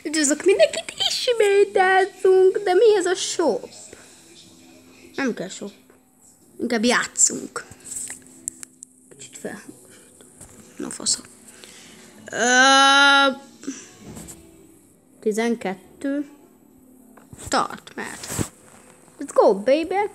Üdvözlök mindenkit, ismét játszunk, de mi ez a shop? Nem kell shop. Inkább játszunk. Kicsit fel. Na fasza. 12. Start, mehet. Let's go, baby.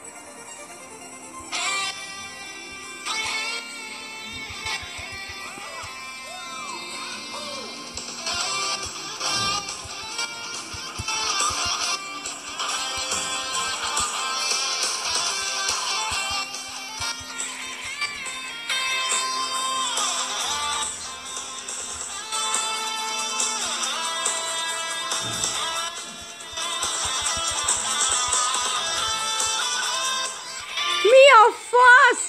Mi a fasz?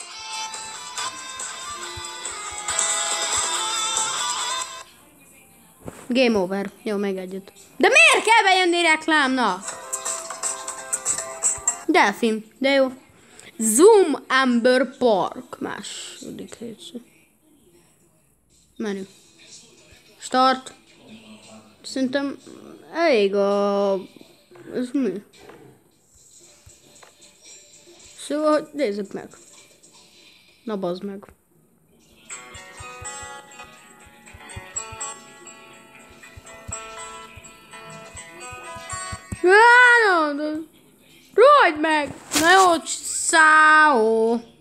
Game over. Jó, még együtt. De miért kell bejönni reklámnak? Delfin, de jó. Zoom Amber Park. Második rész. Menü. Start. Szerintem elég a... Ez mi? Szóval, nézzük meg. Na bazd meg. Rohagy meg! Na jó, száó!